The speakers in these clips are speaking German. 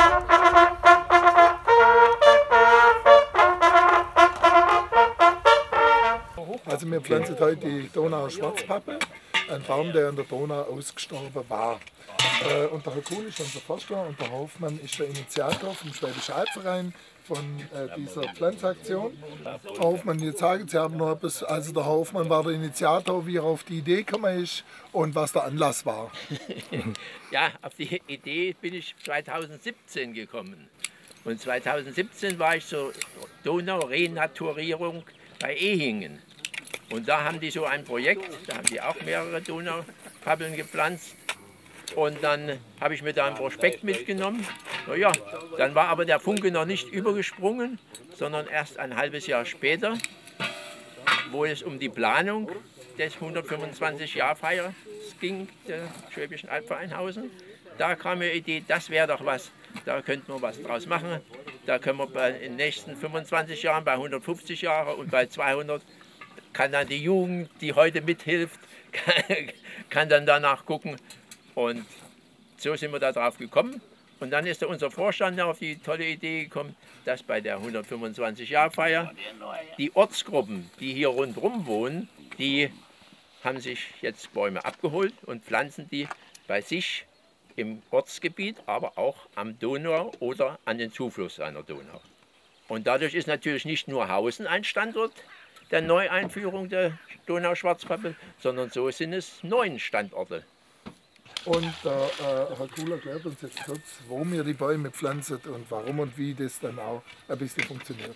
Also wir pflanzen heute die Donau-Schwarzpappel, ein Baum, der in der Donau ausgestorben war. Und der Herr Kuhl ist unser Forster und der Hoffmann ist der Initiator vom Schwäbischen Alpverein von dieser Pflanzaktion. Herr Hoffmann, jetzt sagen Sie haben noch etwas, also der Herr Hoffmann war der Initiator, wie er auf die Idee gekommen ist und was der Anlass war. Ja, auf die Idee bin ich 2017 gekommen. Und 2017 war ich zur Donau-Renaturierung bei Ehingen. Und da haben die so ein Projekt, da haben die auch mehrere Donaupappeln gepflanzt. Und dann habe ich mir da ein Prospekt mitgenommen. Naja, dann war aber der Funke noch nicht übergesprungen, sondern erst ein halbes Jahr später, wo es um die Planung des 125-Jahr-Feiers ging, der Schwäbischen Albvereinhausen. Da kam mir die Idee, das wäre doch was, da könnten wir was draus machen. Da können wir bei den nächsten 25 Jahren, bei 150 Jahren und bei 200 kann dann die Jugend, die heute mithilft, kann dann danach gucken. Und so sind wir da drauf gekommen. Und dann ist unser Vorstand auf die tolle Idee gekommen, dass bei der 125-Jahr-Feier die Ortsgruppen, die hier rundherum wohnen, die haben sich jetzt Bäume abgeholt und pflanzen die bei sich im Ortsgebiet, aber auch am Donau oder an den Zufluss einer Donau. Und dadurch ist natürlich nicht nur Hausen ein Standort der Neueinführung der Donau-Schwarzpappel, sondern so sind es 9 Standorte. Und Herr Kuhl erklärt uns jetzt kurz, wo wir die Bäume pflanzen und warum und wie das dann auch ein bisschen funktioniert.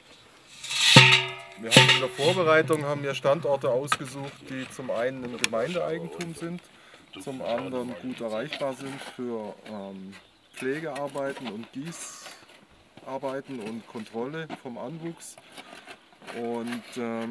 Wir haben in der Vorbereitung Standorte ausgesucht, die zum einen im Gemeindeeigentum sind, zum anderen gut erreichbar sind für Pflegearbeiten und Gießarbeiten und Kontrolle vom Anwuchs. Und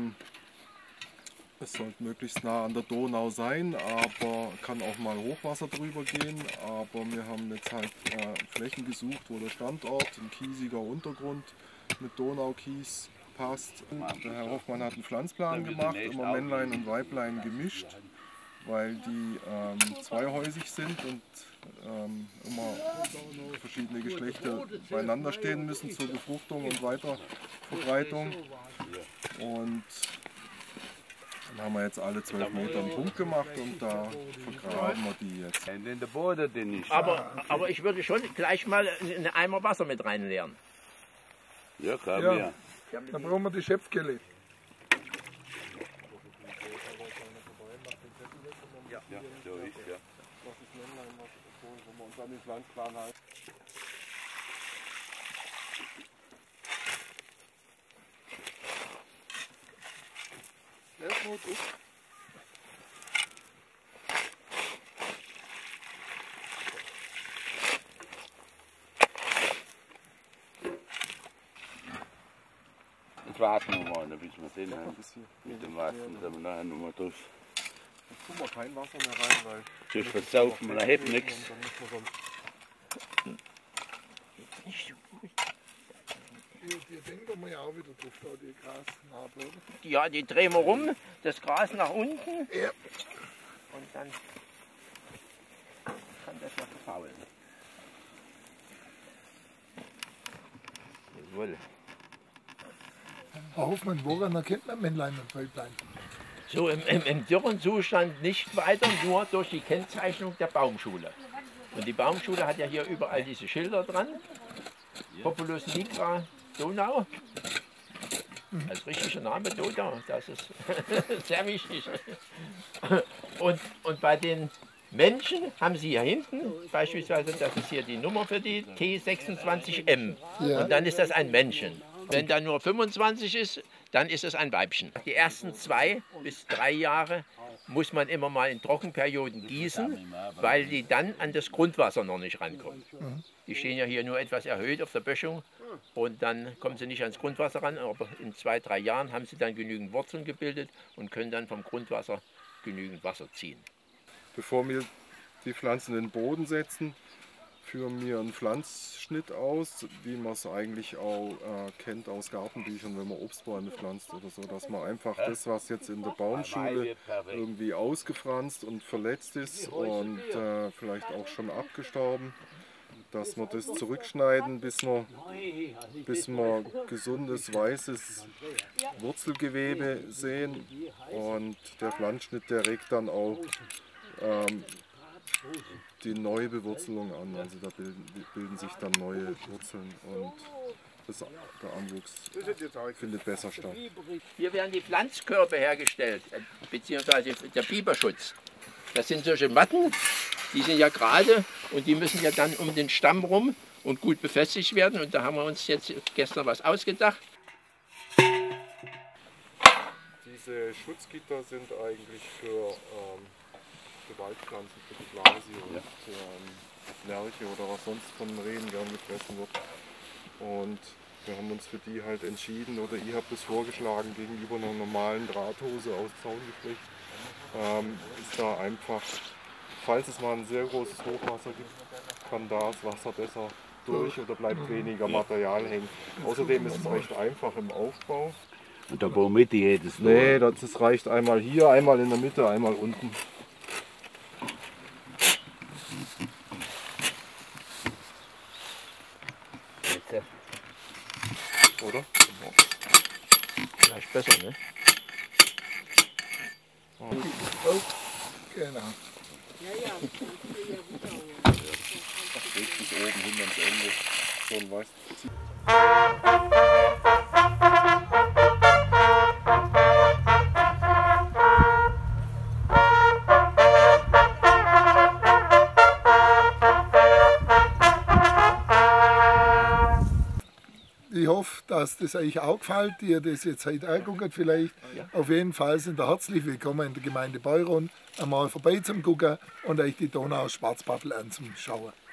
es sollte möglichst nah an der Donau sein, aber kann auch mal Hochwasser drüber gehen. Aber wir haben jetzt halt Flächen gesucht, wo der Standort, ein kiesiger Untergrund mit Donaukies passt. Der Herr Hoffmann hat einen Pflanzplan gemacht, immer Männlein und Weiblein gemischt, weil die zweihäusig sind und immer verschiedene Geschlechter beieinander stehen müssen zur Befruchtung und Weiterverbreitung. Und dann haben wir jetzt alle 12 Meter einen Punkt gemacht und da vergraben wir die jetzt. Aber ich würde schon gleich mal einen Eimer Wasser mit reinleeren. Ja, klar. Ja, dann brauchen wir die Schöpfkelle. Ja, so ist ja. Jetzt warten wir mal, bis wir den haben. Mit dem Wasser, dass wir nachher nochmal durch. Jetzt tun wir kein Wasser mehr rein, weil Sonst versaufen wir, da hebt nichts. Die denken wir ja auch wieder drauf, da die Grasnarbe, oder? Ja, die drehen wir rum, das Gras nach unten. Ja. Und dann kann das ja verfaulen. Jawohl. Herr Hoffmann, woran erkennt man Männlein und Weiblein? So im dürren Zustand nicht weiter, nur durch die Kennzeichnung der Baumschule. Und die Baumschule hat ja hier überall diese Schilder dran. Populus nigra Donau. Als richtiger Name Donau, das ist sehr wichtig. Und bei den Menschen haben sie hier hinten, beispielsweise, das ist hier die Nummer für die T26M. Ja. Und dann ist das ein Männchen. Wenn da nur 25 ist, dann ist es ein Weibchen. Die ersten 2 bis 3 Jahre muss man immer mal in Trockenperioden gießen, weil die dann an das Grundwasser noch nicht rankommen. Die stehen ja hier nur etwas erhöht auf der Böschung und dann kommen sie nicht ans Grundwasser ran, aber in 2, 3 Jahren haben sie dann genügend Wurzeln gebildet und können dann vom Grundwasser genügend Wasser ziehen. Bevor wir die Pflanzen in den Boden setzen, führen wir einen Pflanzschnitt aus, wie man es eigentlich auch kennt aus Gartenbüchern, wenn man Obstbäume pflanzt oder so, dass man einfach das, was jetzt in der Baumschule irgendwie ausgefranst und verletzt ist und vielleicht auch schon abgestorben, dass wir das zurückschneiden, bis wir gesundes, weißes Wurzelgewebe sehen. Und der Pflanzschnitt, der regt dann auch die neue Bewurzelung an. Also da bilden sich dann neue Wurzeln und der Anwuchs findet besser statt. Hier werden die Pflanzkörbe hergestellt, beziehungsweise der Biberschutz. Das sind solche Matten, die sind ja gerade und die müssen ja dann um den Stamm rum und gut befestigt werden. Und da haben wir uns jetzt gestern was ausgedacht. Diese Schutzgitter sind eigentlich für Waldpflanzen, für die Blase und Lerche oder was sonst von Rehen gern gefressen wird. Und wir haben uns für die halt entschieden, oder ich habe das vorgeschlagen, gegenüber einer normalen Drahthose aus Zaungeflecht. Ist da einfach, falls es mal ein sehr großes Hochwasser gibt, kann da das Wasser besser durch oder bleibt weniger Material hängen. Außerdem ist es recht einfach im Aufbau. Und da wo Mitte hättest du? Nee, das reicht einmal hier, einmal in der Mitte, einmal unten. Oder? Vielleicht besser, ne? Oh, genau. Richtig oben hin ans Ende. So ein weißes. Ich hoffe, dass das euch auch gefällt, die ihr das jetzt heute anguckt vielleicht. Ja. Auf jeden Fall sind ihr herzlich willkommen in der Gemeinde Beuron, einmal vorbei zum Gucken und euch die Donau-Schwarzpappel anzuschauen.